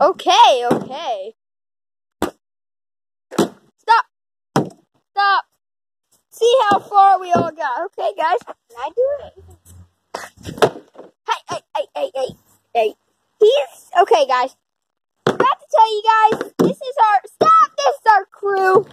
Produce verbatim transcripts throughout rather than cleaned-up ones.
Okay, okay. Stop. Stop. See how far we all got. Okay, guys. Can I do it? Hey, hey, hey, hey, hey, hey. He's, okay, guys. I forgot to tell you guys, this is our, stop, this is our crew.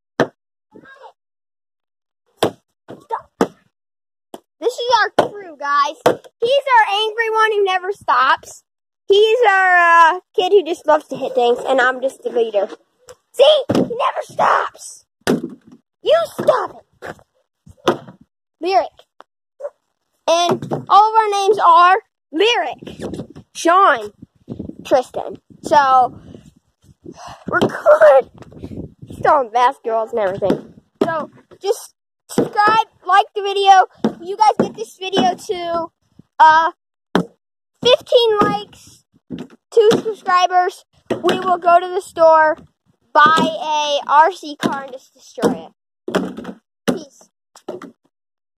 Stop. This is our crew, guys. He's our angry one who never stops. He's our uh, kid who just loves to hit things, and I'm just the leader. See? He never stops. You stop it. Lyric. And all of our names are Lyric, Sean, Tristan. So, we're good. He's throwing basketballs and everything. So, just subscribe, like the video. You guys get this video to uh, fifteen likes, two subscribers. We will go to the store, buy a R C car, and just destroy it.